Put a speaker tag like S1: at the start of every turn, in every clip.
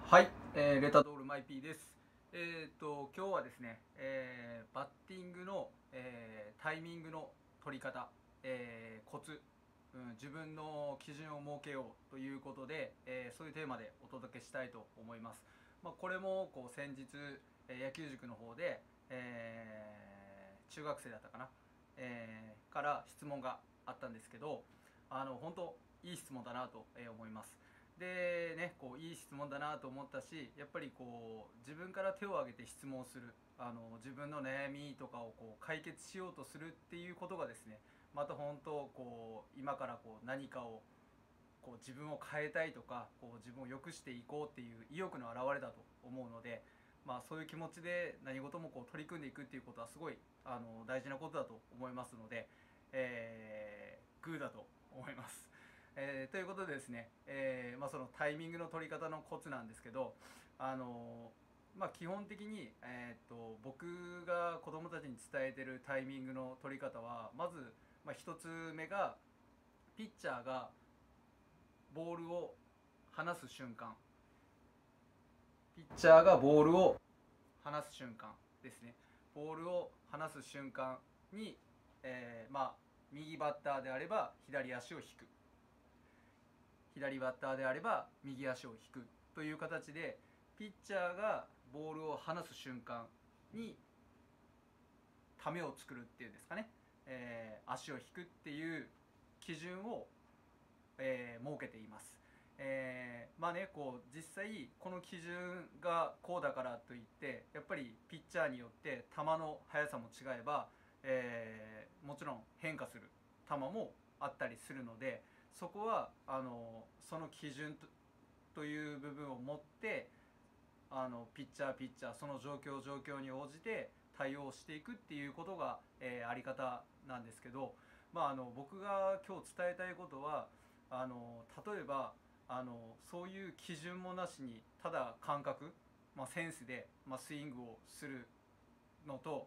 S1: はい、レタドールマイピーです。今日はですね、バッティングの、タイミングの取り方、コツ、自分の基準を設けようということで、そういうテーマでお届けしたいと思います。これもこう先日、野球塾の方で、中学生だったかな、から質問があったんですけど、本当いい質問だなと思います。でね、こういい質問だなと思ったし、やっぱりこう自分から手を挙げて質問する、自分の悩みとかをこう解決しようとするっていうことがですね、また本当こう今からこう何かをこう自分を変えたいとか、こう自分を良くしていこうっていう意欲の表れだと思うので、そういう気持ちで何事もこう取り組んでいくっていうことはすごい大事なことだと思いますので、グーだと思います。ということでですね、そのタイミングの取り方のコツなんですけど、基本的に、僕が子供たちに伝えてるタイミングの取り方は、まず、一つ目がピッチャーがボールを離す瞬間、ピッチャーがボールを離す瞬間ですね。ボールを離す瞬間に、右バッターであれば左足を引く、左バッターであれば右足を引くという形で、ピッチャーがボールを離す瞬間にためを作るっていうんですかね、足を引くっていう基準を、設けています。こう実際この基準がこうだからといってやっぱりピッチャーによって球の速さも違えば、もちろん変化する球もあったりするので、そこはその基準という部分を持ってピッチャーその状況に応じて対応していくっていうことが、あり方なんですけど、僕が今日伝えたいことは例えばそういう基準もなしにただ感覚、センスで、スイングをするのと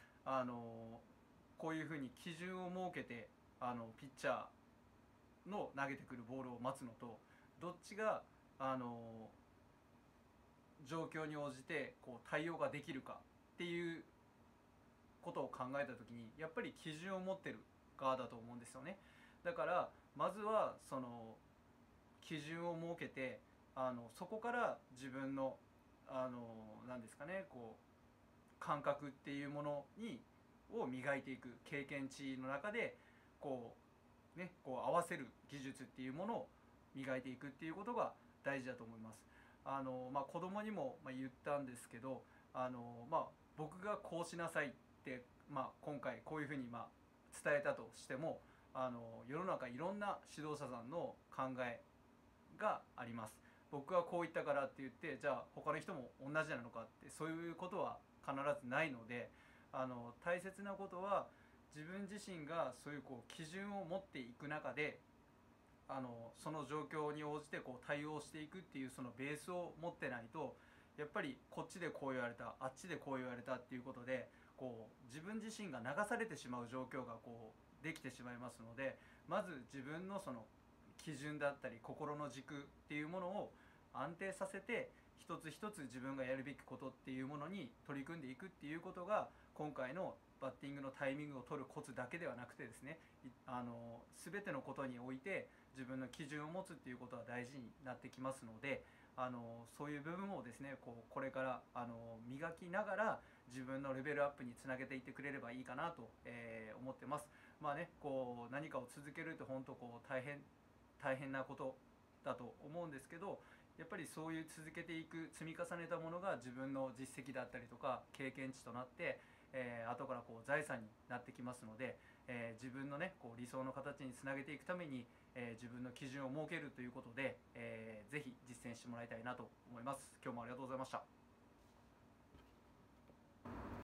S1: こういうふうに基準を設けてピッチャーの投げてくるボールを待つのと、どっちがあの状況に応じてこう対応ができるかっていうことを考えた時にやっぱり基準を持ってる側だと思うんですよね。だからまずはその基準を設けてそこから自分の何ですかね、こう感覚っていうものを磨いていく経験値の中でここう合わせる技術っていうものを磨いていくっていうことが大事だと思います。子供にも言ったんですけど僕がこうしなさいって、今回こういうふうに伝えたとしても世の中いろんな指導者さんの考えがあります。僕はこう言ったからって言ってじゃあ他の人も同じなのかって、そういうことは必ずないので、大切なことは自分自身がそういうこう基準を持っていく中でその状況に応じてこう対応していくっていうそのベースを持ってないと、やっぱりこっちでこう言われたあっちでこう言われたっていうことでこう自分自身が流されてしまう状況がこうできてしまいますので、まず自分のその基準だったり心の軸っていうものを安定させて、一つ一つ自分がやるべきことっていうものに取り組んでいくっていうことが今回のバッティングのタイミングを取るコツだけではなくてですね、全てのことにおいて自分の基準を持つっていうことは大事になってきますので、そういう部分をですねこれから磨きながら自分のレベルアップにつなげていってくれればいいかなと、思ってます。こう何かを続けるって本当こう大変なことだと思うんですけど、やっぱりそういう続けていく積み重ねたものが自分の実績だったりとか経験値となって、後からこう財産になってきますので、自分のねこう理想の形につなげていくために、自分の基準を設けるということで、ぜひ実践してもらいたいなと思います。今日もありがとうございました。